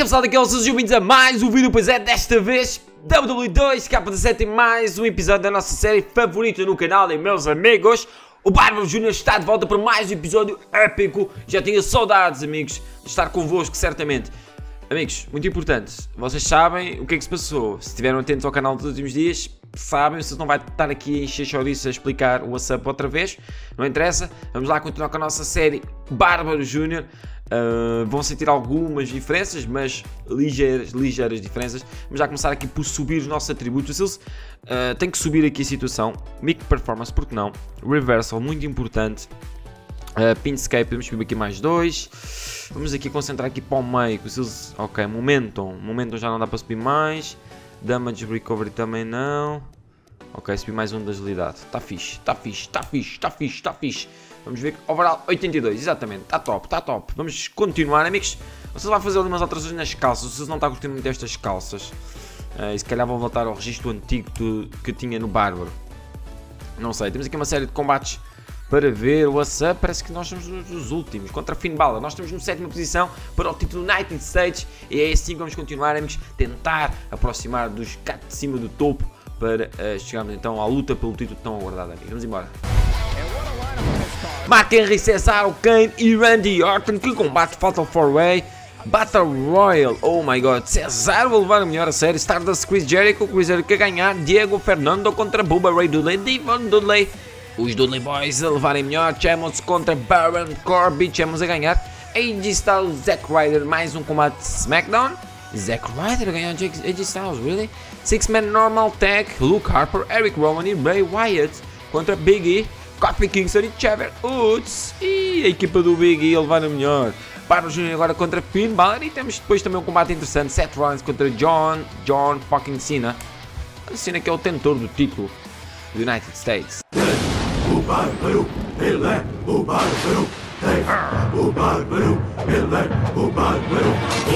que é pessoal, daqui é o Suzy, bem-vindos a mais um vídeo, pois é, desta vez WWE 2K17 em mais um episódio da nossa série favorita no canal. E meus amigos, o Bárbaro Júnior está de volta para mais um episódio épico. Já tinha saudades, amigos, de estar convosco, certamente. Amigos, muito importante, vocês sabem o que é que se passou. Se estiveram atentos ao canal dos últimos dias, sabem, vocês não vai estar aqui a encher chouriço a explicar o WhatsApp outra vez. Não interessa, vamos lá continuar com a nossa série Bárbaro Júnior. Vão sentir algumas diferenças, mas ligeiras diferenças. Vamos já começar aqui por subir os nossos atributos. Eles têm que subir aqui a situação. Mic Performance, porque não? Reversal, muito importante. Pinscape, podemos subir aqui mais 2. Vamos aqui concentrar aqui para o meio. Ok, Momentum já não dá para subir mais. Damage Recovery também não. Ok, subir mais um de agilidade. Está fixe. Vamos ver, overall 82, exatamente, está top. Vamos continuar, amigos. Vocês vão fazer ali umas alterações nas calças. Vocês não estão curtindo muito destas calças. E se calhar vão voltar ao registro antigo que tinha no Bárbaro. Não sei, temos aqui uma série de combates para ver. O WhatsApp, parece que nós somos os últimos. Contra Finn Balor, nós estamos na 7ª posição para o título United States. E é assim que vamos continuar, amigos. Tentar aproximar dos cá de cima do topo para chegarmos então à luta pelo título tão aguardado, amigos. Vamos embora. Mark Henry, Cesaro, Kane e Randy Orton. Que combate Fatal 4-Way Battle Royal. Oh my god, Cesaro vai levar o melhor a sério. Stardust, Chris Jericho a ganhar. Diego Fernando contra Bubba Ray Dudley, Devon Dudley. Os Dudley Boys a levarem melhor. Chemos contra Baron Corbin, Chemos a ganhar. AJ Styles, Zack Ryder, mais um combate de SmackDown. Zack Ryder a ganhar AJ Styles, really? Six-Man Normal Tag, Luke Harper, Eric Rowan e Bray Wyatt contra Big E, Kofi Kingston e Xavier Woods. E a equipa do Big E a levar a melhor. Bárbaro Júnior agora contra Finn Balor. E temos depois também um combate interessante. Seth Rollins contra John fucking Cena. Cena que é o tentor do título do United States. O Bárbaro, ele é o Bárbaro. O Bárbaro, ele é o Bárbaro.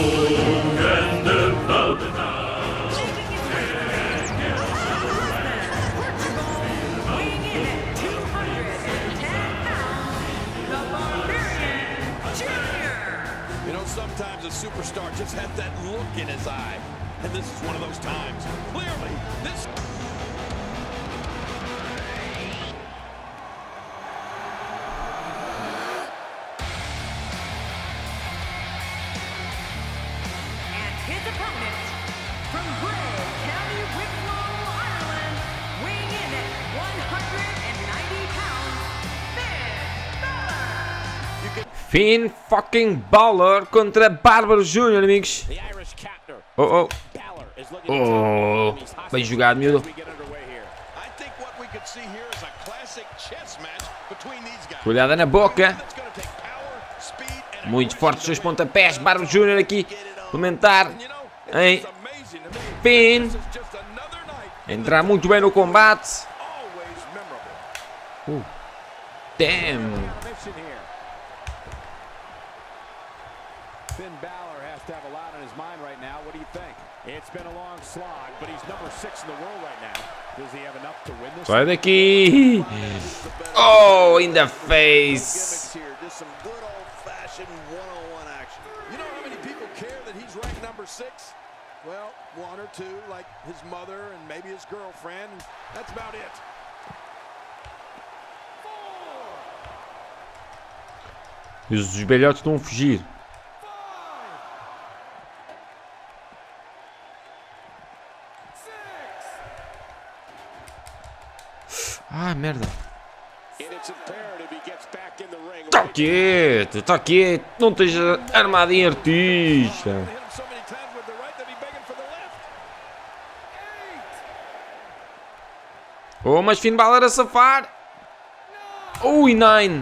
Sometimes a superstar just has that look in his eye, and this is one of those times. Clearly, this. And his opponent, from Bray County, Wicklow, Ireland, weighing in at 190 pounds, Finn Balor. Finn fucking Balor contra Bárbaro Júnior, amigos. Oh, bem jogado, miúdo. Olhada na boca. Muito fortes os seus pontapés. Bárbaro Júnior aqui implementar em Finn. Entrar muito bem no combate. Damn. Finn Balor has to have a lot on his mind right now. What do you think? It's been a long slog, but he's number 6 in the world right now. Does he have enough to win this? Sai daqui! Oh, in the face! Just some good old-fashioned one-on-one action. You know how many people care that he's ranked number 6? Well, 1 or 2, like his mother and maybe his girlfriend. That's about it. E os velhotes estão a fugir. Ah, merda. Tá quieto, não esteja armado em artista. Oh, mas Finn Balor a safar. Oh, e 9.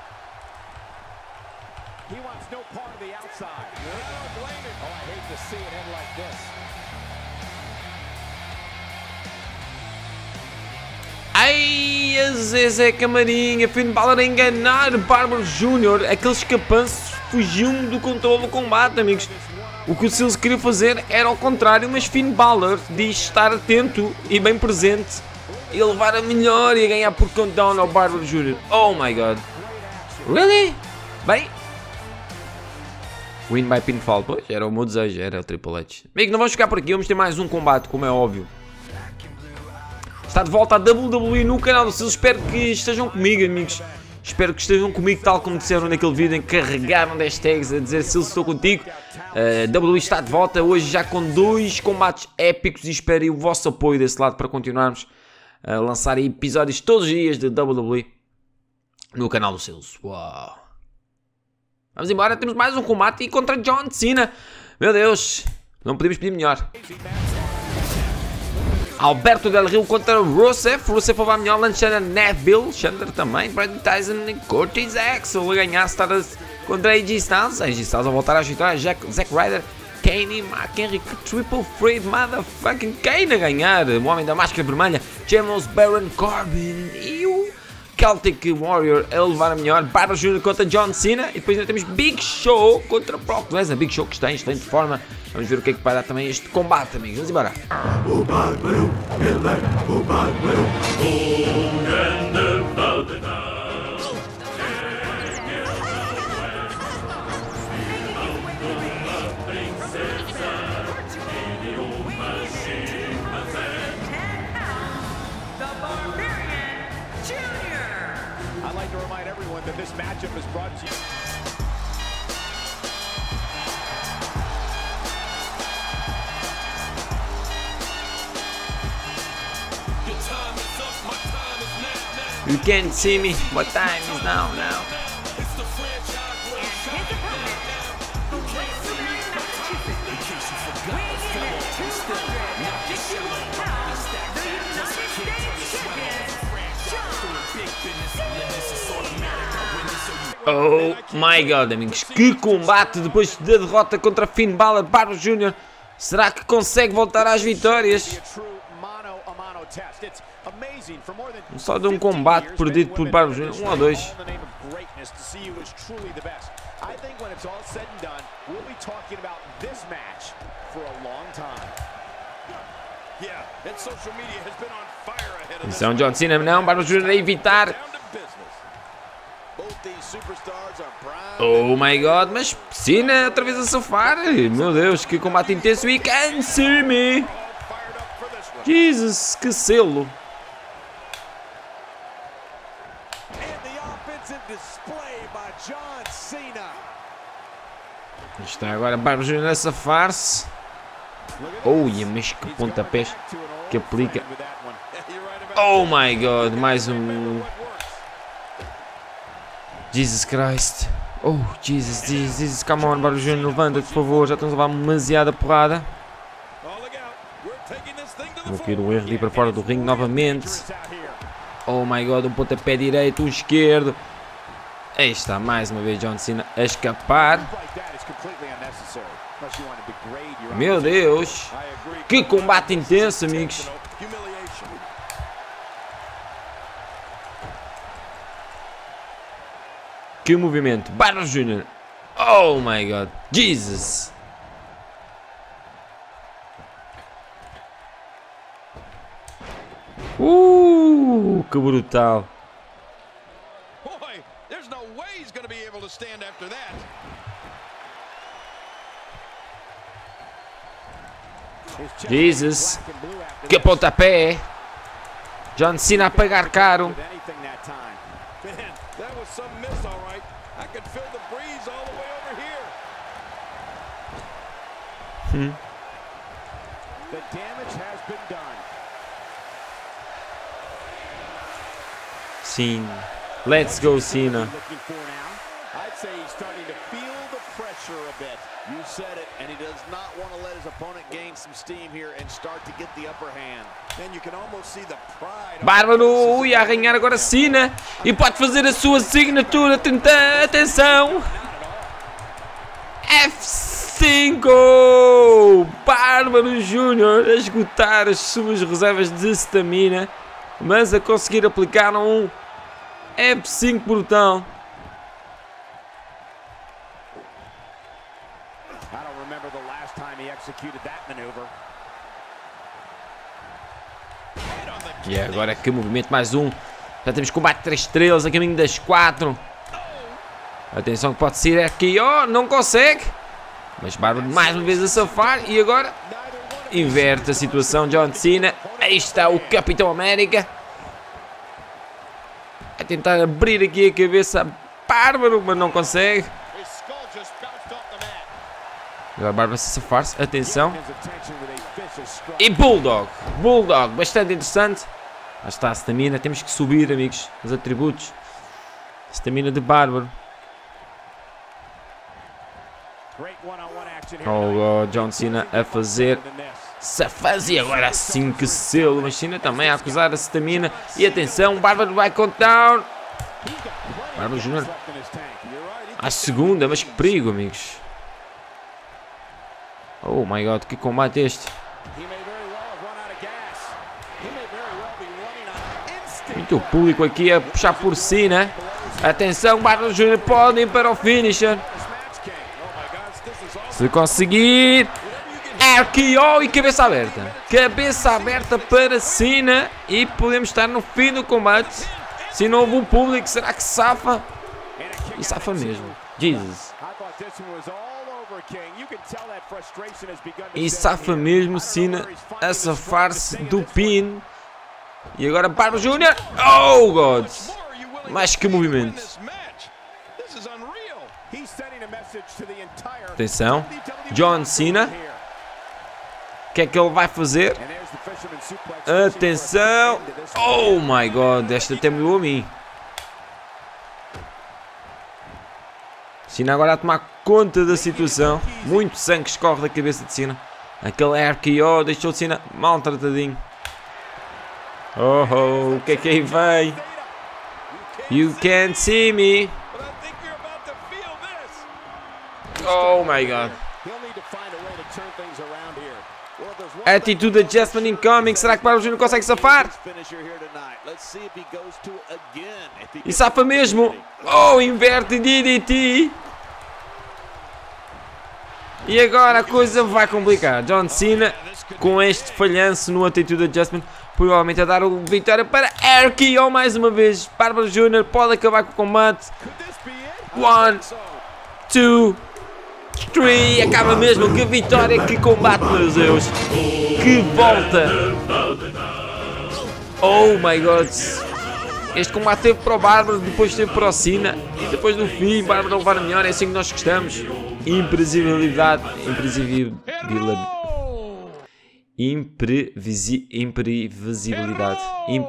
Ai, a Zezé Camarinha, Finn Balor a enganar Bárbaro Júnior. Aqueles capanços fugiam do controle do combate, amigos. O que o Sills queria fazer era ao contrário, mas Finn Balor diz estar atento e bem presente e levar a melhor e a ganhar por countdown ao Bárbaro Júnior. Oh my god. Really? Bem, Win by pinfall. Pois, era o meu desejo, era o Triple H. Amigo, não vamos ficar por aqui, vamos ter mais um combate, como é óbvio. Está de volta a WWE no canal do Silas. Espero que estejam comigo, amigos. Espero que estejam comigo, tal como disseram naquele vídeo em que carregaram hashtags a dizer Silas, estou contigo. WWE está de volta hoje já com 2 combates épicos e espero o vosso apoio desse lado para continuarmos a lançar episódios todos os dias de WWE no canal do Silas. Uau! Vamos embora, temos mais um combate e contra John Cena. Meu Deus, não podemos pedir melhor. Alberto Del Rio contra Rusev. Rusev vai melhor, lançando Neville, Chandler também, Brad Tyson e Curtis Axel a ganhar Stardust contra AJ Styles. AJ Styles a voltar a agitar, Zack Ryder, Kane, McHenry, Triple Threat, motherfucking Kane a ganhar. O homem da máscara vermelha, James Baron Corbin e o Celtic Warrior a levar a melhor. Bárbaro Jr. contra John Cena. E depois ainda temos Big Show contra Brock Lesnar. Big Show que está em excelente forma. Vamos ver o que é que vai dar também este combate, amigos. Vamos embora. O Bárbaro, ele é o Bárbaro. O grande Valdemar. I'd like to remind everyone that this matchup is brought to you. You can't see me. What time is now? Oh my god, amigos, que combate depois da derrota contra Finn Balor. Bárbaro Jr. Será que consegue voltar às vitórias? Só de um combate perdido por Bárbaro Jr. 1 ou 2. Isso é um John Cena, não, Bárbaro Jr. a evitar. Oh my god, mas Cena outra vez a sofar. Meu Deus, que combate intenso. E can see me. Jesus, que selo. Está agora Bárbaro Jr. a safar-se. Oh, mas que pontapés que aplica. Oh my god, mais um. Jesus Christ. Oh, Jesus, come on, Bárbaro Jr. levanta-te, por favor, já estamos a levar demasiada porrada. Vou querer o erro de ir para fora do ringue novamente. Oh my god, um pontapé direito, um esquerdo. Aí está, mais uma vez John Cena a escapar. Meu Deus, que combate intenso, amigos. Que movimento, Bárbaro Jr. Oh my god, Jesus. Que brutal. Jesus, que pontapé. John Cena a pagar caro. Cena, let's go Cena. You said it, and he does not want to let his opponent gain some steam here and start to get the upper hand. And you can almost see the pride. Bárbaro ia arranhar agora Cena e pode fazer a sua signatura. Atenção. F5. Bárbaro Jr. a esgotar as suas reservas de stamina, mas a conseguir aplicar um F5 brutal. E agora que movimento, mais um. Já temos combate 3 estrelas a caminho das 4. Atenção que pode ser aqui. Oh, não consegue. Mas Bárbaro mais uma vez a safar e agora inverte a situação. John Cena, aí está o Capitão América. A tentar abrir aqui a cabeça a Bárbaro, mas não consegue. Agora Bárbaro se safar-se, atenção. E Bulldog, bastante interessante. Lá está a stamina, temos que subir, amigos, os atributos. Stamina de Bárbaro. Oh, John Cena a fazer safaz e agora sim que selo. Mas Cena também a acusar a stamina. E atenção, Bárbaro vai countdown. Bárbaro Júnior à segunda, mas que perigo, amigos. Oh my god, que combate este. Muito público aqui a puxar por Cena. Atenção, Bárbaro Júnior pode ir para o finisher. Se conseguir, RKO e cabeça aberta. Cabeça aberta para Cena. E podemos estar no fim do combate. Se não houve um público, será que safa? E safa mesmo. Jesus. E safa mesmo Cena a safar-se do pin. E agora Bárbaro Júnior. Oh God. Mas que movimento. Atenção, John Cena. O que é que ele vai fazer? Atenção. Oh my God, esta até me doeu a mim. Cena agora a tomar conta da situação. Muito sangue escorre da cabeça de Cena. Aquele RKO deixou Cena maltratadinho. Oh, o que é que aí vem? You can't see me. Oh my God. Attitude adjustment incoming. Será que Bárbaro Júnior consegue safar? E safa mesmo. Oh, inverte DDT. E agora a coisa vai complicar. John Cena com este falhanço no Attitude Adjustment provavelmente a dar a vitória para RKO mais uma vez. Bárbaro Júnior pode acabar com o combate. 1, 2, 3. Acaba mesmo. Que vitória, que combate, meus Deus. Que volta. Oh my God. Este combate teve para o Bárbaro, depois teve para o Cena. E depois no fim, Bárbaro levar a melhor. É assim que nós gostamos. Imprevisibilidade. Imprevisibilidade.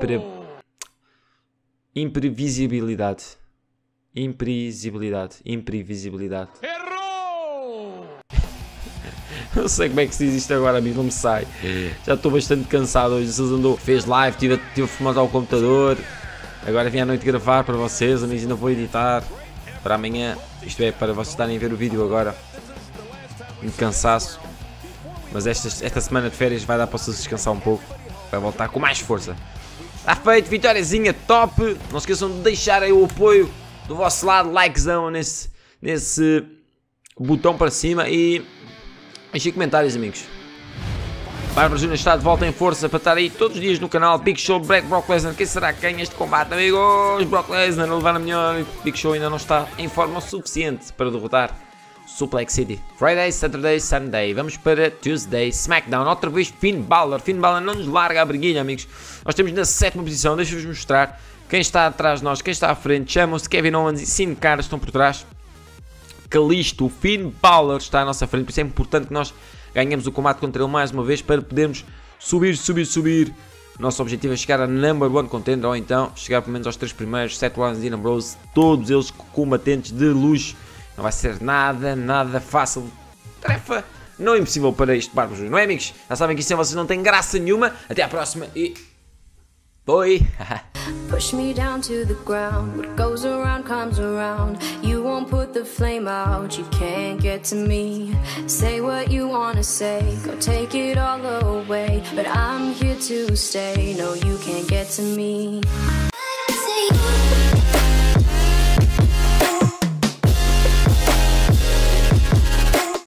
Não sei como é que se diz isto agora, amigo, não me sai. Já estou bastante cansado hoje. Vocês andou, fez live, tive a formatar o computador. Agora vim à noite gravar para vocês, amigos, ainda vou editar para amanhã. Isto é, para vocês estarem a ver o vídeo agora. Um cansaço. Mas esta semana de férias vai dar para vocês descansar um pouco. Vai voltar com mais força. Está feito, vitóriazinha top. Não se esqueçam de deixarem o apoio do vosso lado, likezão nesse botão para cima e deixem comentários, amigos. Bárbaro Júnior está de volta em força para estar aí todos os dias no canal. Big Show, Brock Lesnar. Quem será que ganha este combate, amigos? Brock Lesnar a levar a melhor. Big Show ainda não está em forma suficiente para derrotar Suplex City. Friday, Saturday, Sunday. Vamos para Tuesday, SmackDown. Outra vez Finn Balor. Finn Balor não nos larga a briguilha, amigos. Nós estamos na 7ª posição. Deixa-vos mostrar quem está atrás de nós, quem está à frente. Chamam-se Kevin Owens e Sin Cara estão por trás. Kalisto, o Finn Balor está à nossa frente. Por isso é importante que nós ganhemos o combate contra ele mais uma vez para podermos subir. Nosso objetivo é chegar a number 1 contender ou então chegar pelo menos aos 3 primeiros. Seth Rollins e Dean Ambrose, todos eles combatentes de luxo. Não vai ser nada fácil. Tarefa não impossível para este Bárbaro Júnior, não é, amigos? Já sabem que isso sem vocês não tem graça nenhuma. Até à próxima e... Foi! Push me down to the ground. What goes around comes around. You won't put the flame out. You can't get to me. Say what you wanna say. Go take it all away. But I'm here to stay. No, you can't get to me.